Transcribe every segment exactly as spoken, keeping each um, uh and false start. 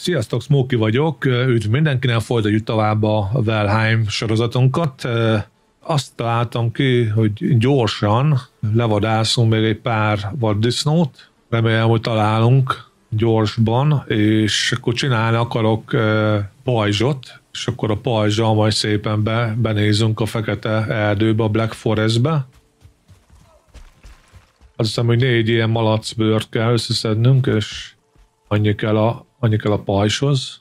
Sziasztok, Smokey vagyok, üdv mindenkinek, folytatjuk tovább a Valheim sorozatunkat. Azt találtam ki, hogy gyorsan levadászunk még egy pár vaddisznót, remélem, hogy találunk gyorsban, és akkor csinálni akarok pajzsot, és akkor a pajzsal majd szépen be, benézünk a fekete erdőbe, a Black Forestbe. Azt hiszem, hogy négy ilyen malacbőrt kell összeszednünk, és annyi kell a, annyi kell a pajzshoz.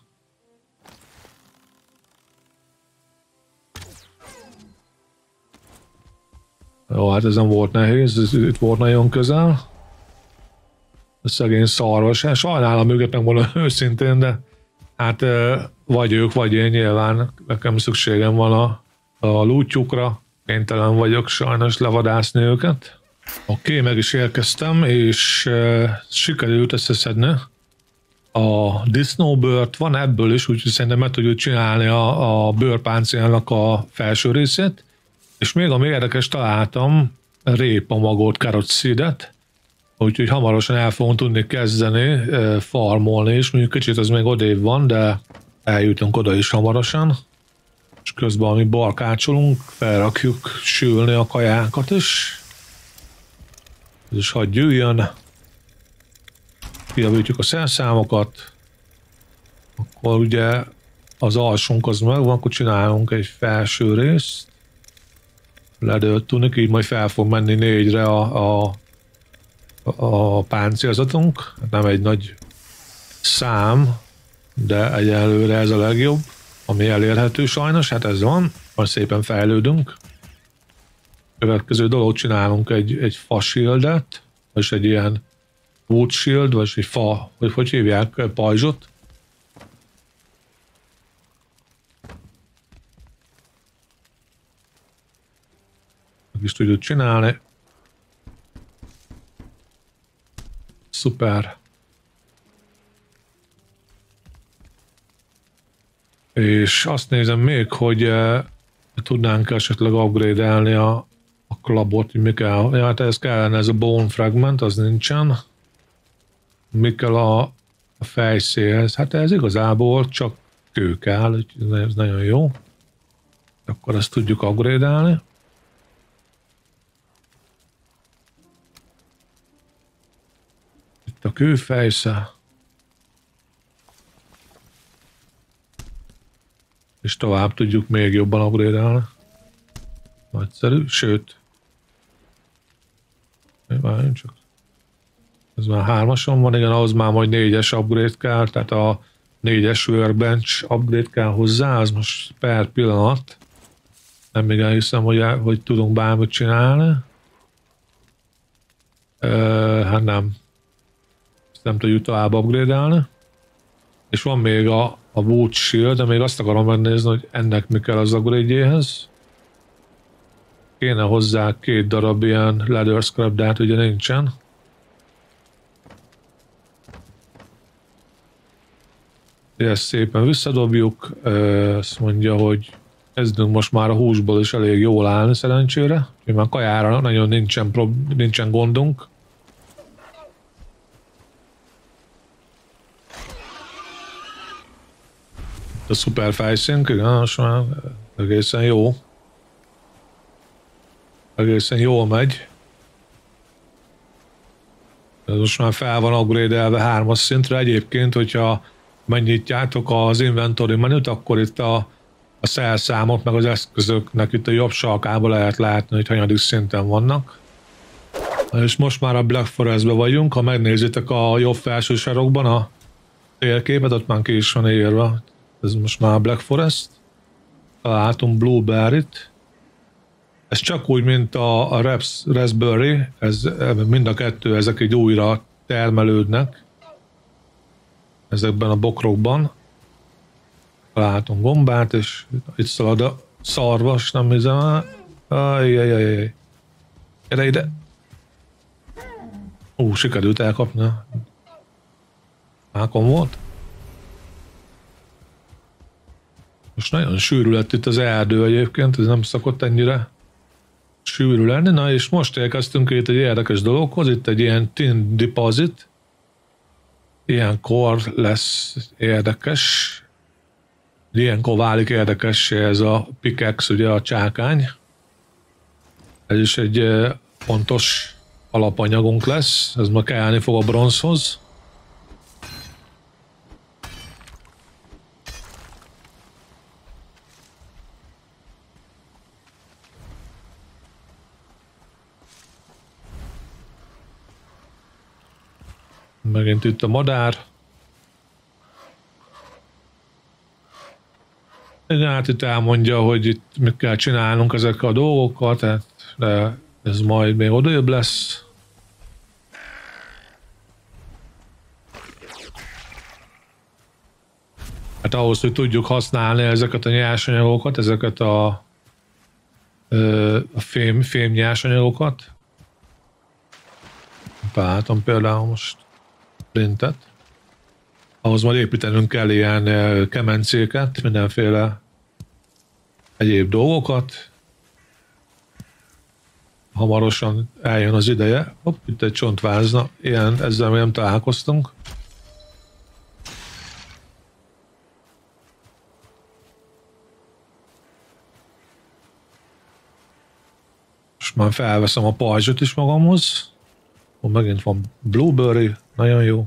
Jó, hát ez nem volt nehéz, ez itt volt nagyon közel. A szegény szarvas, sajnálom őket, megmondom őszintén, de hát vagy ők, vagy én, nyilván nekem szükségem van a, a lútjukra. Kénytelen vagyok sajnos levadászni őket. Oké, okay, meg is érkeztem, és uh, sikerült összeszedni a disznóbőrt. Van ebből is, úgyhogy szerintem meg tudjuk csinálni a, a bőrpáncélnak a felső részét. És még ami érdekes, találtam répamagot, carrot seedet, úgyhogy hamarosan el fogunk tudni kezdeni uh, farmolni, és mondjuk kicsit az még odébb van, de eljutunk oda is hamarosan. És közben, ami barkácsolunk, felrakjuk sülni a kajákat is. És hadd gyűjjön, kijavítjuk a szerszámokat, akkor ugye az alsónk az megvan, akkor csinálunk egy felső részt, ledőlt tudni, így majd fel fog menni négyre a, a, a páncélzatunk, nem egy nagy szám, de egyelőre ez a legjobb, ami elérhető sajnos, hát ez van, majd szépen fejlődünk. Következő dolog, csinálunk egy, egy fa shieldet, vagy egy ilyen wood shield, vagy egy fa, vagy hogy hívják, pajzsot. Meg is tudjuk csinálni. Szuper. És azt nézem még, hogy eh, tudnánk esetleg upgrade-elni a a klabot, hogy mi kell. Ja, hát ez kellene, ez a bone fragment, az nincsen. Mi kell a, a fejszélhez? Hát ez igazából csak kő kell, úgyhogy ez nagyon jó. Akkor ezt tudjuk upgrade-elni. Itt a kőfejsze. És tovább tudjuk még jobban upgrade-elni. Nagyszerű, sőt, várjunk csak. Ez már hármason van, igen, ahhoz már majd négyes upgrade kell, tehát a négyes workbench upgrade kell hozzá, az most per pillanat. Nem még elhiszem, hogy, hogy tudunk bármit csinálni. Uh, hát nem. Ezt nem tudjuk tovább upgrade-elni. És van még a, a wood shield, de még azt akarom megnézni, hogy ennek mi kell az upgrade-jéhez. Kéne hozzá két darab ilyen leather scrap, de hát ugye nincsen. Ezt szépen visszadobjuk. Azt mondja, hogy kezdünk most már a húsból is elég jól állni szerencsére. Úgyhogy már kajára nagyon nincsen, nincsen gondunk. A szuper fejszénk, igen, most már egészen jó. Egészen jól megy. Ez most már fel van upgrade-elve hármas szintre. Egyébként, hogyha megnyitjátok az inventory menüt, akkor itt a, a szerszámok meg az eszközöknek itt a jobb sarkában lehet látni, hogy hanyadik szinten vannak. És most már a Black Forestbe vagyunk. Ha megnézitek a jobb felső sarokban a térképet, ott már ki is van írva. Ez most már a Black Forest. Találtunk Blueberry-t. Ez csak úgy, mint a, a Raps, Raspberry, ez, mind a kettő, ezek így újra termelődnek ezekben a bokrokban. Látunk gombát, és itt szalad a szarvas, nem hiszem. Ajjajajaj. Gyere ide! Ú, sikerült elkapni. Mákon volt. Most nagyon sűrű lett itt az erdő egyébként, ez nem szokott ennyire sűrű lenni. Na és most elkezdtünk itt egy érdekes dologhoz, itt egy ilyen tin deposit. ilyenkor lesz érdekes, ilyenkor válik érdekessé ez a pickaxe, ugye a csákány. Ez is egy fontos alapanyagunk lesz, ez ma kelleni fog a bronzhoz. Megint itt a madár. Hát itt elmondja, hogy itt mit kell csinálnunk ezekkel a dolgokkal, tehát de ez majd még odajebb lesz. Hát ahhoz, hogy tudjuk használni ezeket a nyersanyagokat, ezeket a, a fém, fém nyersanyagokat. Találtam például most printet. Ahhoz majd építenünk kell ilyen kemencéket, mindenféle egyéb dolgokat. Hamarosan eljön az ideje. Hopp, itt egy csontvázna. Ilyen, ezzel még nem találkoztunk. Most már felveszem a pajzsot is magamhoz. Megint van blueberry, nagyon jó.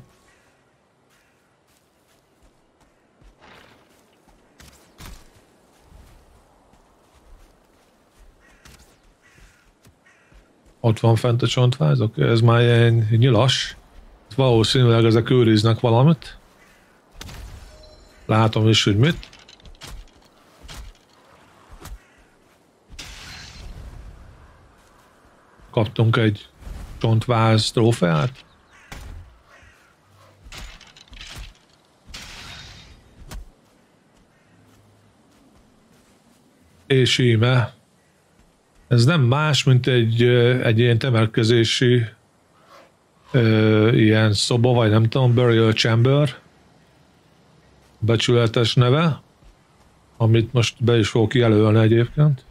Ott van fent a csontváz, oké, ez már ilyen nyilas. Valószínűleg ezek őriznek valamit. Látom is, hogy mit. Kaptunk egy csontváz trófeát. És íme. Ez nem más, mint egy, egy ilyen temetkezési ö, ilyen szoba, vagy nem tudom, burial chamber, becsületes neve, amit most be is fogok jelölni egyébként.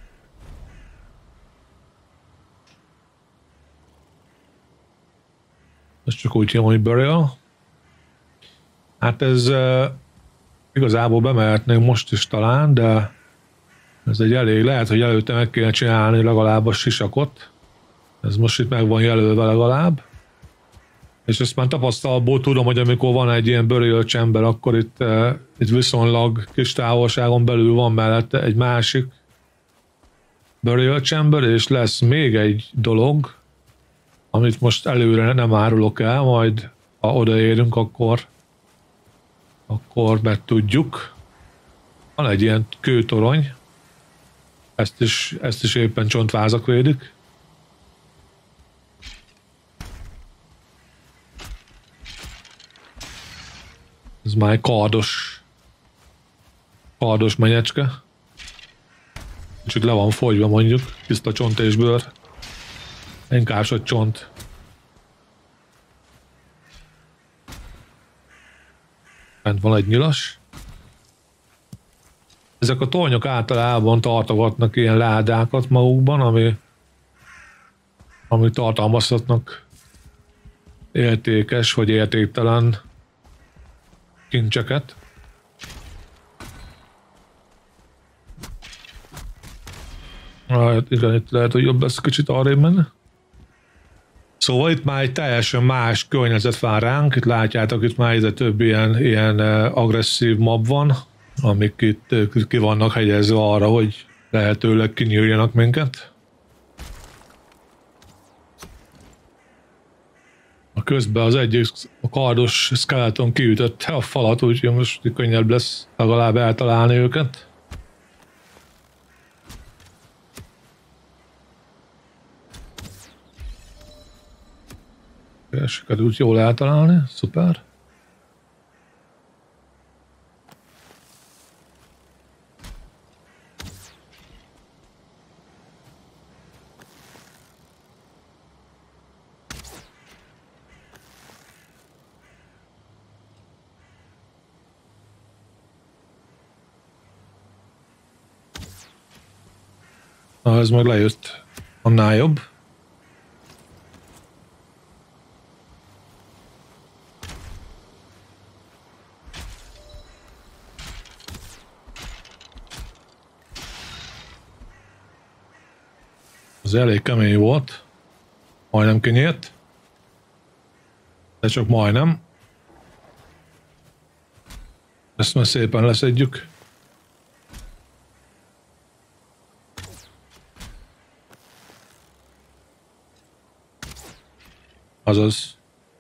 Ez csak úgy hívom, hogy burial. Hát ez uh, igazából bemehetnénk most is talán, de ez egy elég, lehet, hogy előtte meg kéne csinálni legalább a sisakot. Ez most itt meg van jelölve legalább. És ezt már tapasztalatból tudom, hogy amikor van egy ilyen burial chamber, akkor itt, uh, itt viszonylag kis távolságon belül van mellette egy másik burial chamber, és lesz még egy dolog, amit most előre nem árulok el, majd ha odaérünk, akkor akkor megtudjuk. Van egy ilyen kőtorony, ezt is, ezt is éppen csontvázak védik. Ez már egy kardos kardos menyecske. Csak le van fogyva mondjuk, tiszta csont és bőr. Inkább, hogy csont. Bent van egy nyilas. Ezek a tornyok általában tartogatnak ilyen ládákat magukban, ami, ami tartalmazhatnak értékes vagy értéktelen kincseket. Hát igen, itt lehet, hogy jobb lesz kicsit arrébb menni. Szóval itt már egy teljesen más környezet vár ránk, itt látjátok, itt már ide több ilyen, ilyen agresszív mob van, amik itt ki vannak hegyezve arra, hogy lehetőleg kinyírjanak minket. A közben az egyik a kardos skeleton kiütötte a falat, úgyhogy most könnyebb lesz legalább eltalálni őket. Sikerült jól eltalálni, szuper. Na, ez meg lejött annál jobb. Az elég kemény volt. Majdnem kinyílt. De csak majdnem. Ezt már szépen leszedjük. Azaz.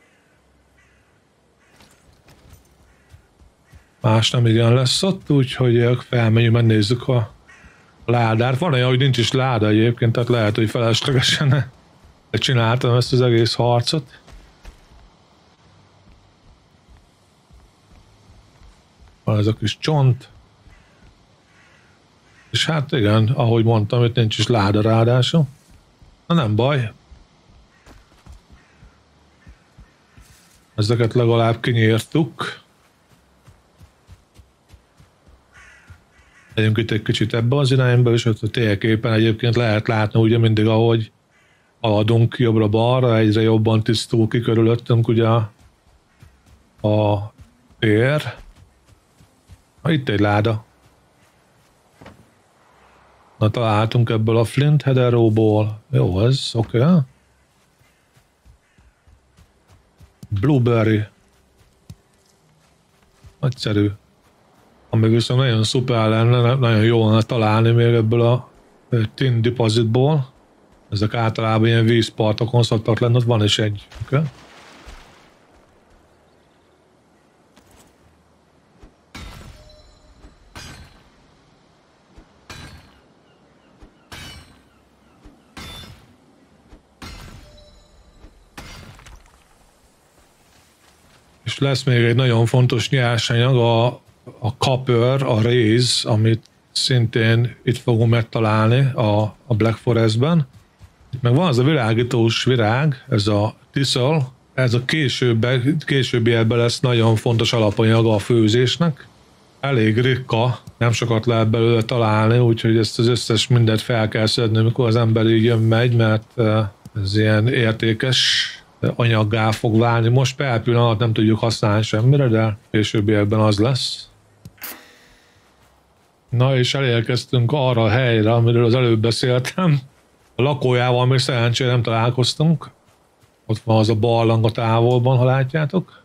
Más nem igen lesz ott, úgyhogy felmegyünk, megnézzük a ládát. Van olyan, hogy nincs is láda egyébként, tehát lehet, hogy feleslegesen csináltam ezt az egész harcot. Van ez a kis csont. És hát igen, ahogy mondtam, itt nincs is láda ráadásul. Na nem baj. Ezeket legalább kinyírtuk. Legyünk itt egy kicsit ebbe az irányba, és ott a térképen egyébként lehet látni ugye mindig, ahogy haladunk jobbra-balra, egyre jobban tisztul ki körülöttünk ugye a, a tér. Na, itt egy láda. Na, találtunk ebből a Flint Headeróból. Jó, ez oké. Okay. Blueberry. Nagyszerű. Ami viszont nagyon szuper lenne, nagyon jó lenne találni még ebből a tin depositból. Ezek általában ilyen vízpartokon szoktak lenni, ott van is egy. Okay. És lesz még egy nagyon fontos nyersanyag, a, a copper, a réz, amit szintén itt fogunk megtalálni a, a Black Forestben. Itt meg van az a világítós virág, ez a thistle, ez a későbbi, későbbiekben lesz nagyon fontos alapanyaga a főzésnek. Elég ritka, nem sokat lehet belőle találni, úgyhogy ezt az összes mindent fel kell szedni, amikor az ember így jön megy, mert ez ilyen értékes anyaggá fog válni. Most per pillanat nem tudjuk használni semmire, de későbbiekben az lesz. Na és elérkeztünk arra a helyre, amiről az előbb beszéltem. A lakójával még szerencsére nem találkoztunk. Ott van az a barlang a távolban, ha látjátok.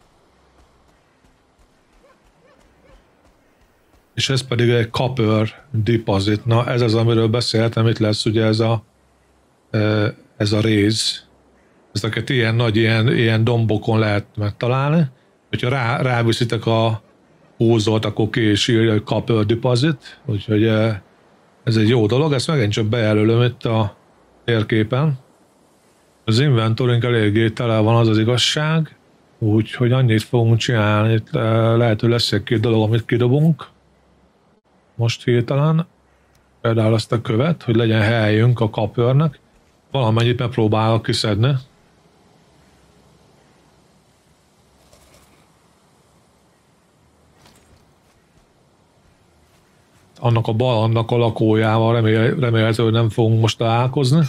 És ez pedig egy copper deposit. Na ez az, amiről beszéltem, itt lesz ugye ez a, ez a réz. Ezeket ilyen nagy, ilyen, ilyen dombokon lehet megtalálni. Hogyha rá, ráviszitek a húzót, akkor ki is írja, hogy copper deposit. Úgyhogy ez egy jó dolog, ezt megint csak bejelölöm itt a térképen. Az inventorink eléggé tele van, az az igazság, úgyhogy annyit fogunk csinálni, itt lehet, hogy lesz egy-két dolog, amit kidobunk. Most hirtelen. Például azt a követ, hogy legyen helyünk a coppernek. Valamennyit megpróbálok kiszedni. Annak a bal, annak a lakójával remél, remélhetően nem fogunk most találkozni.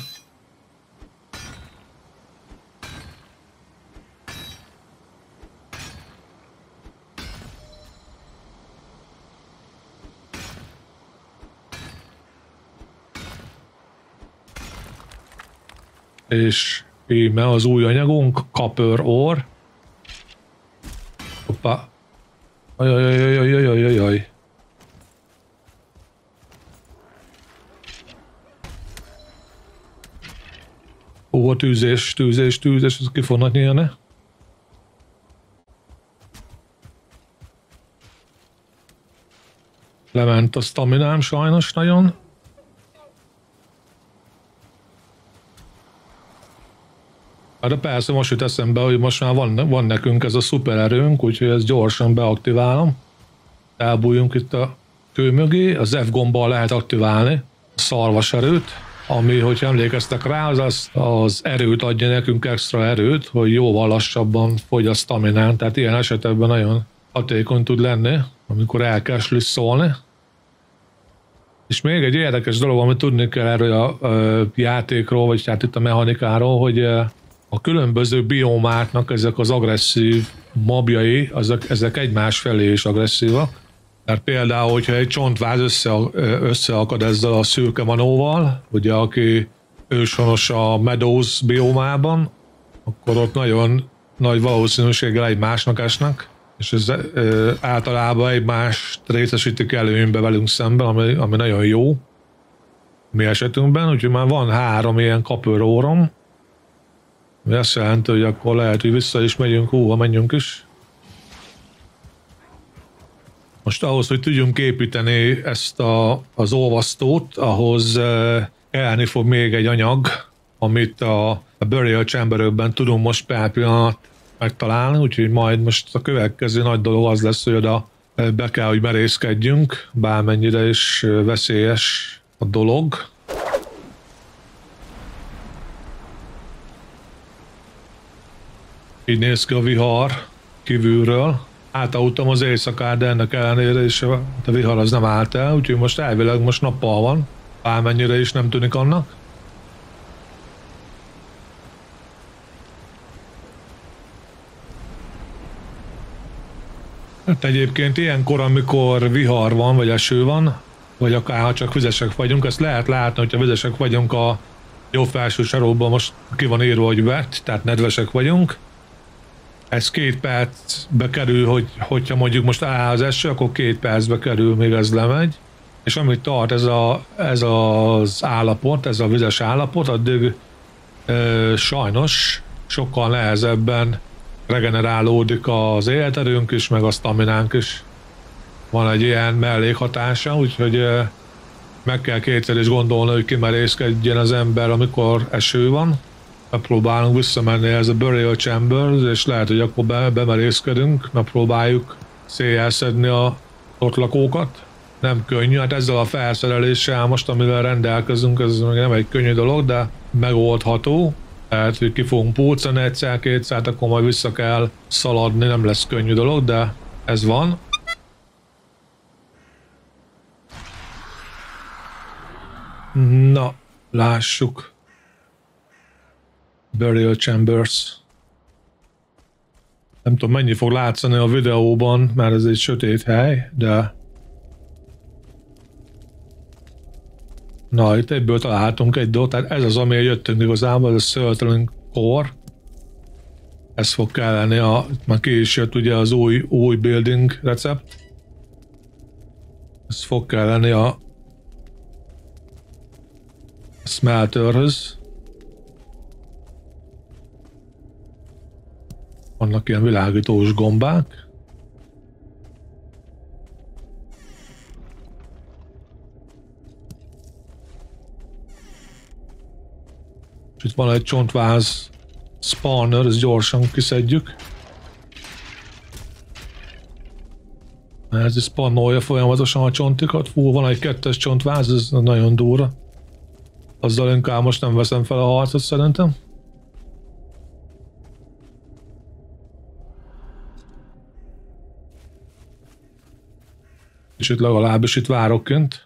És íme az új anyagunk, copper ore. Hoppá. Ajajajajajajajajaj. Ó, tűzés, tűzés, tűzés, ez ki fognak nyílni. Lement a staminám sajnos nagyon. Hát de persze most jut eszembe, hogy most már van, van nekünk ez a szupererőnk, úgyhogy ezt gyorsan beaktiválom. Elbújjunk itt a kő mögé, az F gombbal lehet aktiválni a szarvas erőt, ami, hogyha emlékeztek rá, az, az, az erőt adja nekünk, extra erőt, hogy jóval lassabban fogy a staminán, tehát ilyen esetekben nagyon hatékony tud lenni, amikor el kell szólni. És még egy érdekes dolog, amit tudni kell erről a, a játékról, vagy hát itt a mechanikáról, hogy a különböző biomáknak ezek az agresszív mobjai, azok, ezek egymás felé is agresszívak. Tehát például, hogyha egy csontváz össze, összeakad ezzel a szürke manóval, ugye aki őshonos a Meadows biomában, akkor ott nagyon nagy valószínűséggel egymásnak esnek, és ez ö, általában egymást részesítik előnybe velünk szemben, ami, ami nagyon jó mi esetünkben, úgyhogy már van három ilyen kapőrórom, ami azt jelenti, hogy akkor lehet, hogy vissza is megyünk, húha, menjünk is. Most ahhoz, hogy tudjunk építeni ezt a, az olvasztót, ahhoz uh, elni fog még egy anyag, amit a, a Burial Chamber-ökben tudunk most per pillanat megtalálni, úgyhogy majd most a következő nagy dolog az lesz, hogy oda be kell, hogy merészkedjünk, bármennyire is veszélyes a dolog. Így néz ki a vihar kívülről. Átaludtam az éjszakát, de ennek ellenére is a vihar az nem állt el, úgyhogy most elvileg most nappal van, bármennyire is nem tűnik annak. Hát egyébként ilyenkor, amikor vihar van, vagy eső van, vagy akár ha csak vizesek vagyunk, ezt lehet látni, hogyha vizesek vagyunk a jobb felső sarokban, most ki van írva, hogy wet, tehát nedvesek vagyunk. Ez két percbe kerül, hogy, hogyha mondjuk most áll az eső, akkor két percbe kerül, még ez lemegy. És amit tart ez, a, ez az állapot, ez a vizes állapot, addig e, sajnos sokkal nehezebben regenerálódik az életerőnk is, meg a staminánk is. Van egy ilyen mellékhatása, úgyhogy e, meg kell kétszer is gondolni, hogy kimerészkedjen az ember, amikor eső van. Megpróbálunk visszamenni ez a Burial Chamber, és lehet, hogy akkor be, bemerészkedünk, megpróbáljuk széjjel szedni a ott lakókat. Nem könnyű, hát ezzel a felszereléssel most, amivel rendelkezünk, ez nem egy könnyű dolog, de megoldható. Tehát, hogy ki fogunk pulcani egyszer-kétszer, akkor majd vissza kell szaladni, nem lesz könnyű dolog, de ez van. Na, lássuk. Burial Chambers. Nem tudom, mennyi fog látszani a videóban, mert ez egy sötét hely, de... Na, itt egyből találhatunk egy dolgot, tehát ez az, amire jöttünk igazából, ez a Surtling Core. Ez fog kelleni, a, már ki is jött ugye az új, új building recept. Ez fog kelleni a smelterhöz. Vannak ilyen világítós gombák. És itt van egy csontváz spawner, ezt gyorsan kiszedjük. Ez is spannolja folyamatosan a csontikat. Fú, van egy kettes csontváz, ez nagyon durva. Azzal inkább most nem veszem fel a harcot szerintem. És itt legalábbis itt várok kint.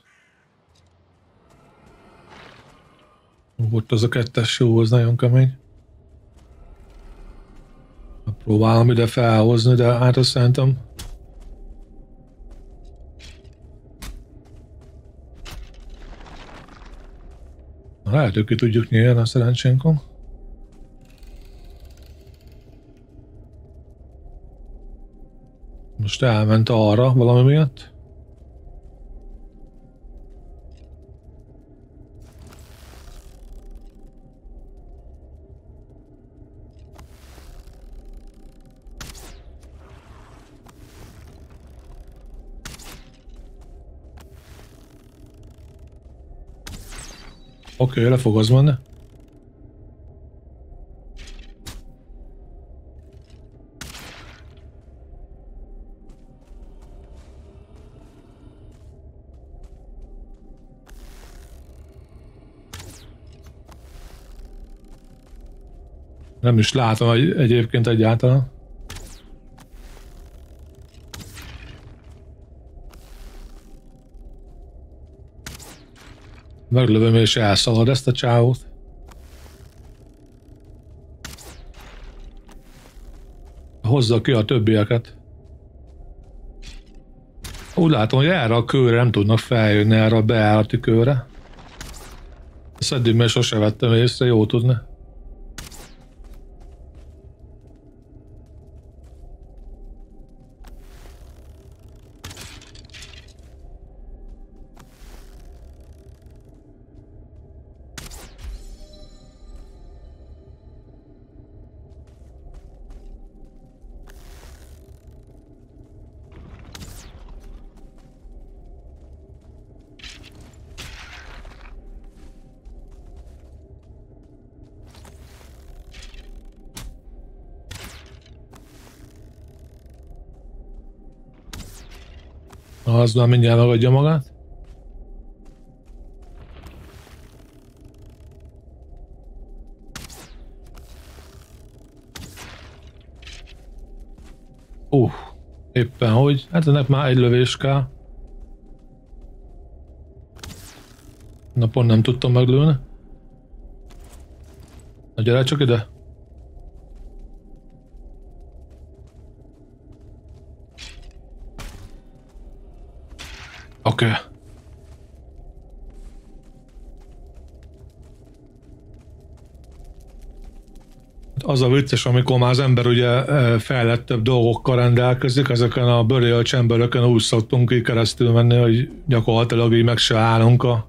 Ott az a kettes jó, az nagyon kemény. Próbálom ide felhozni, de hát azt szerintem... Lehet, hogy ki tudjuk nyerni a szerencsénkon. Most elment arra valami miatt. Oké, okay, le fog az menni. Nem is látom egy, egyébként egyáltalán. Meglövöm és elszalad ezt a csávót. Hozza ki a többieket. Úgy látom, hogy erre a kőre nem tudnak feljönni, erre a beállati kőre. Ezt eddig még sose vettem észre, jó tudni. Az már mindjárt megadja magát. Uh, éppen hogy? Hát ennek már egy lövés kell. Na pont nem tudtam meglőni. Na gyere csak ide. Oké. Okay. Az a vicces, amikor már az ember ugye fejlettebb dolgokkal rendelkezik, ezeken a burial chamberökön úgy szoktunk ki keresztül menni, hogy gyakorlatilag így meg se állunk a...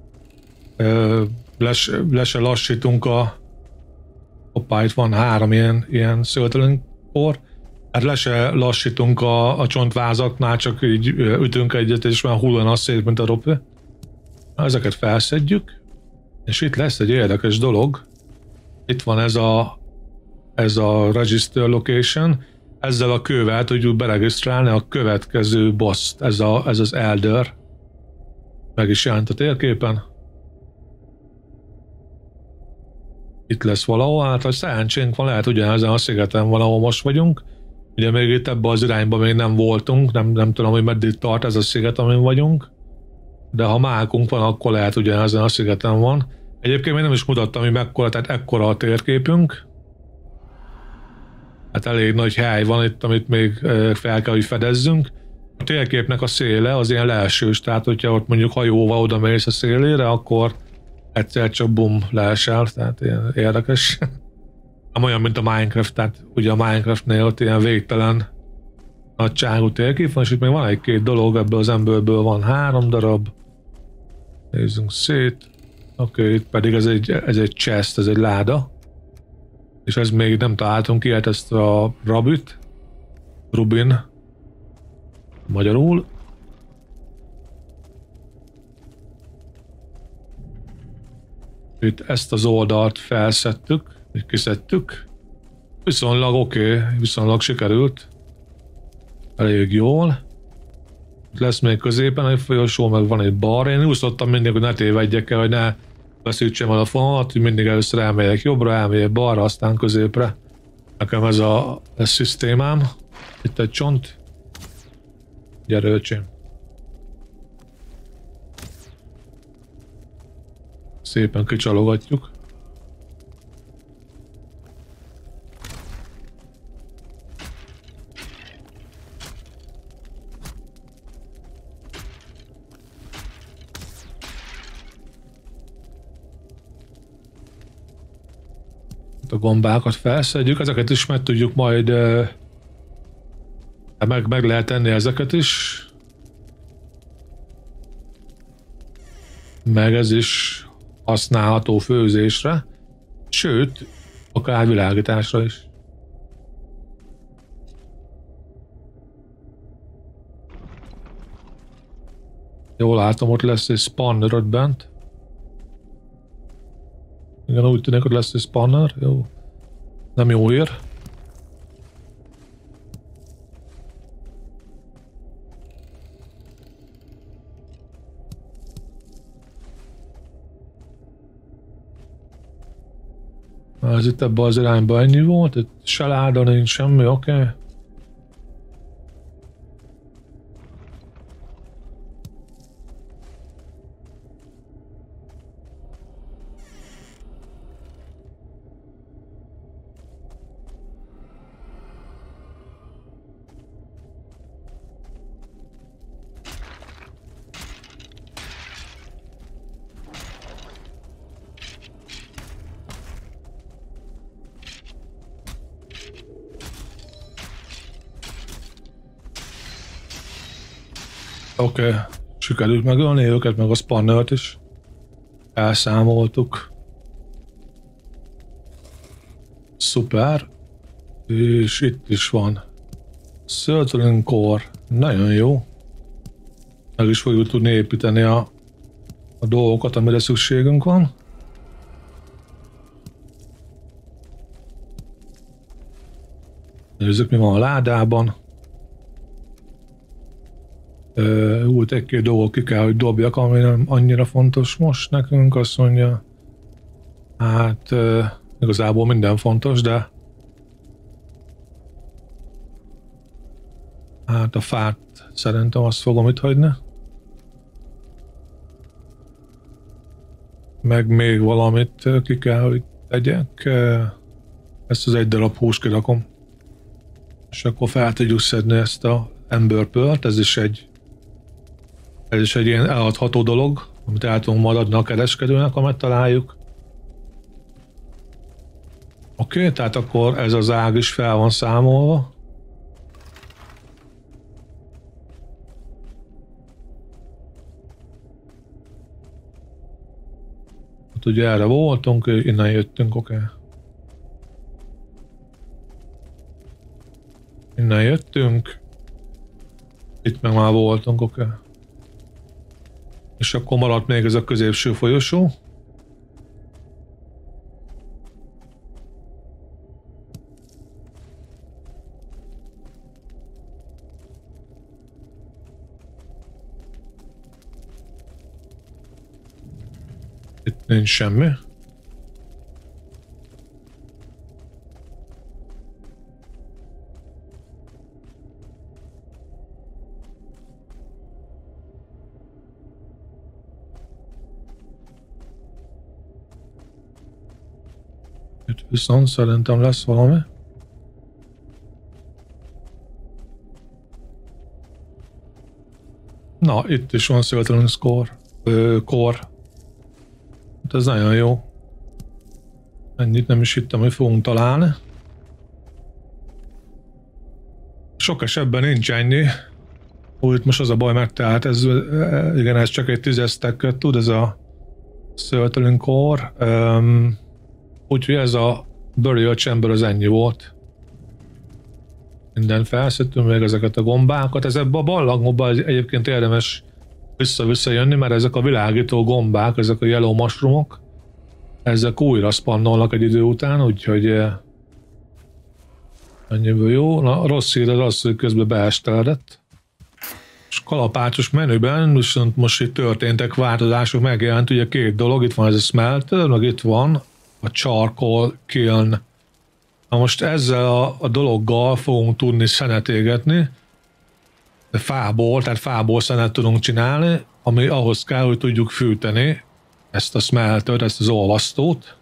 Le se, le se lassítunk a... Hoppá, itt van három ilyen, ilyen szöltelenkor. Hát le se lassítunk a, a csontvázaknál, csak így ütünk egyet, és már hullan a szét, mint a ropi. Ezeket felszedjük, és itt lesz egy érdekes dolog. Itt van ez a, ez a register location, ezzel a kővel tudjuk beregisztrálni a következő boss-t, ez, a, ez az Elder. Meg is jelent a térképen. Itt lesz valahol, hát ha szerencsénk van, lehet ugyanezen a szigeten van, ahol most vagyunk. Ugye még itt ebben az irányban még nem voltunk, nem, nem tudom, hogy meddig tart ez a sziget, amin vagyunk. De ha mákunk van, akkor lehet ugyanezen a szigeten van. Egyébként még nem is mutattam, hogy mekkora, tehát ekkora a térképünk. Hát elég nagy hely van itt, amit még fel kell, hogy fedezzünk. A térképnek a széle az ilyen leesős, tehát hogyha ott mondjuk hajóval oda mész a szélére, akkor egyszer csak bum, leesel, tehát ilyen érdekes. Nem olyan, mint a Minecraft, tehát ugye a Minecraftnél ott ilyen végtelen nagyságú térkép van, és itt még van egy-két dolog, ebből az emberből van három darab. Nézzünk szét. Oké, okay, itt pedig ez egy, ez egy chest, ez egy láda. És ez még nem találtunk ki, hát ezt a Rabit. Rubin. Magyarul. Itt ezt az oldalt felszedtük, és kiszedtük. Viszonylag oké, okay, viszonylag sikerült. Elég jól. Itt lesz még középen egy folyosó, meg van egy bar. Én úgy szoktam mindig, hogy ne tévedjek el, hogy ne veszítsem el a fonalat, hogy mindig először elmegyek jobbra, elmegyek balra, aztán középre. Nekem ez a ez szisztémám. Itt egy csont. Gyere, öcsém. Szépen kicsalogatjuk. A gombákat felszedjük, ezeket is meg tudjuk majd meg, meg lehet tenni ezeket is. Meg ez is használható főzésre, sőt, akár világításra is. Jól látom, ott lesz egy spawner ott bent. Igen, úgy tűnik, hogy lesz egy spawner. Jó. Nem jó hír. Ez itt ebben az irányban ennyi volt, itt se láda nincs semmi, oké. Okay. Oké, okay. Sikerült megölni őket, meg a spannert is. Elszámoltuk. Szuper. És itt is van. Circling Core. Nagyon jó. Meg is fogjuk tudni építeni a, a dolgokat, amire szükségünk van. Nézzük, mi van a ládában. Úgy egy-két dolgot ki kell, hogy dobjak, ami nem annyira fontos most nekünk, azt mondja. Hát igazából minden fontos, de hát a fát szerintem azt fogom itt hagyni. Meg még valamit ki kell, hogy tegyek. Ezt az egy darab húst kirakom. És akkor fel tudjuk szedni ezt a Ember Pearl-t, ez is egy ez is egy ilyen eladható dolog, amit el tudunk majd adni a kereskedőnek, ha megtaláljuk. Oké, okay, tehát akkor ez az ág is fel van számolva. Hát ugye erre voltunk, innen jöttünk, oké. Okay. Innen jöttünk. Itt meg már voltunk, oké. Okay. És akkor maradt még ez a középső folyosó. Itt nincs semmi. Itt viszont szerintem lesz valami. Na, itt is van Circling Core. Ö, core. Hát ez nagyon jó. Ennyit nem is hittem, hogy fogunk találni. Sok esetben nincs ennyi. Úgy most az a baj meg, tehát ez, igen, ez csak egy tízes stack tud, ez a Circling Core. Um, Úgyhogy ez a Burial Chamber az ennyi volt. Minden felszedtünk, még ezeket a gombákat. Ez ebben a ballagmokban egyébként érdemes vissza-vissza jönni, mert ezek a világító gombák, ezek a yellow mushroomok, ezek újra spannolnak egy idő után, úgyhogy ennyiből jó. Na, rossz hír az az, hogy közben beesteledett. És kalapácsos menüben viszont most itt történtek változások, megjelent ugye két dolog, itt van ez a smelter, meg itt van a charcoal kiln. Na most ezzel a, a dologgal fogunk tudni szenet égetni, de fából, tehát fából szenet tudunk csinálni, ami ahhoz kell, hogy tudjuk fűteni ezt a smeltert, ezt az olvasztót.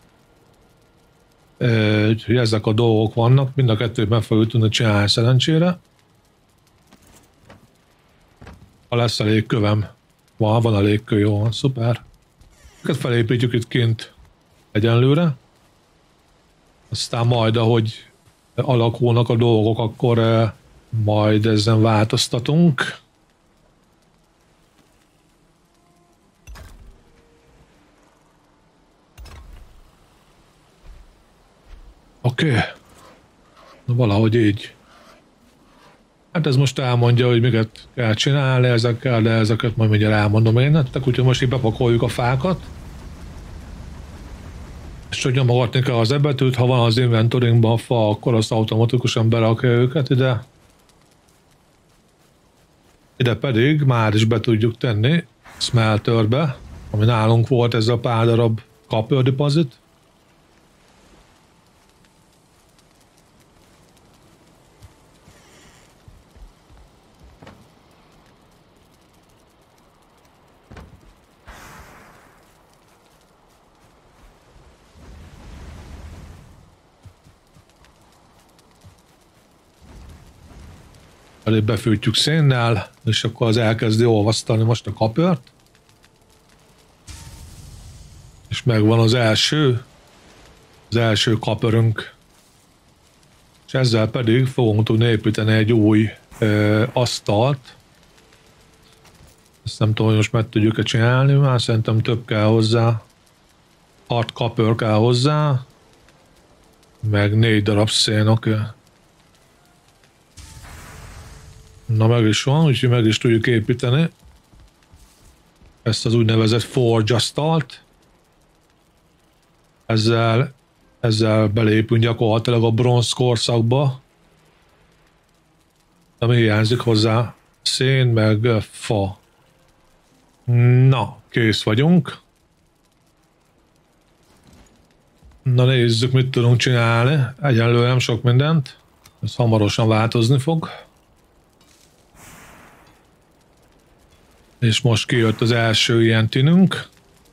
E, úgyhogy ezek a dolgok vannak, mind a kettőt meg fogjuk tudni csinálni szerencsére. Ha lesz a légkövem, van, van a légkő, jó van, szuper. Ezeket felépítjük itt kint egyenlőre. Aztán majd, ahogy alakulnak a dolgok, akkor eh, majd ezen változtatunk. Oké. Okay. Valahogy így. Hát ez most elmondja, hogy miket kell csinálni ezekkel, de ezeket majd mindjárt elmondom én nektek, úgyhogy most így bepakoljuk a fákat. És hogy nyomogatni kell az ebetűt, ha van az inventoringban fa, akkor azt automatikusan berakja őket ide. Ide pedig már is be tudjuk tenni smelterbe, ami nálunk volt ez a pár darab copper deposit. Elég befűtjük szénnel, és akkor az elkezdi olvasztani most a kapört. És megvan az első, az első kapörünk. És ezzel pedig fogunk tudni építeni egy új ö, asztalt. Ezt nem tudom, hogy most meg tudjuk-e csinálni, már szerintem több kell hozzá. Hat kapör kell hozzá, meg négy darab szén, oké. Okay. Na meg is van, úgyhogy meg is tudjuk építeni ezt az úgynevezett forge asztalt. Ezzel, ezzel belépünk gyakorlatilag a bronz korszakba. Ami hiányzik hozzá szén, meg fa. Na, kész vagyunk. Na nézzük, mit tudunk csinálni. Egyenlően nem sok mindent. Ez hamarosan változni fog. És most kijött az első ilyen tinünk.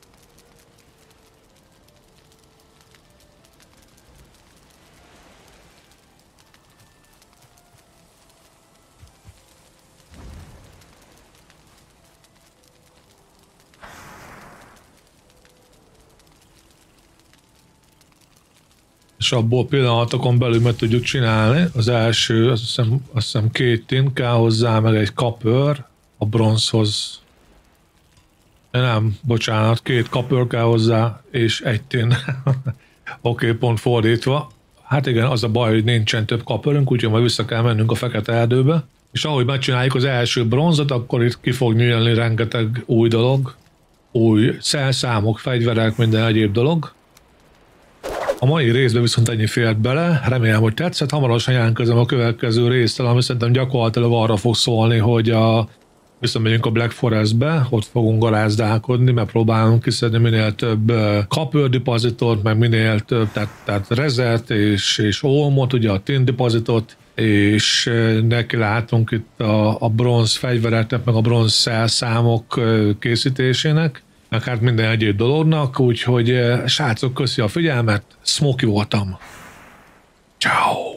És abból pillanatokon belül meg tudjuk csinálni. Az első, azt hiszem, azt hiszem két tin kell hozzá, meg egy kapör a bronzhoz. Nem, bocsánat, két kapör kell hozzá, és egy tin. Oké, okay, pont fordítva. Hát igen, az a baj, hogy nincsen több kapörünk, úgyhogy majd vissza kell mennünk a fekete erdőbe. És ahogy megcsináljuk az első bronzot, akkor itt ki fog nyílni rengeteg új dolog. Új szelszámok, fegyverek, minden egyéb dolog. A mai részben viszont ennyi fért bele, remélem, hogy tetszett. Hamarosan jelentkezem a következő résztel, ami szerintem gyakorlatilag arra fog szólni, hogy a visszamegyünk a Black Forestbe, ott fogunk garázdálkodni, mert próbálunk kiszedni minél több copper depositot, meg minél több, tehát, tehát rezert és, és olmot, ugye a tin depositot, és neki látunk itt a, a bronz fegyvereknek, meg a bronz szelszámok készítésének, meg hát minden egyéb dolognak, úgyhogy srácok, köszi a figyelmet, Smoky voltam. Ciao.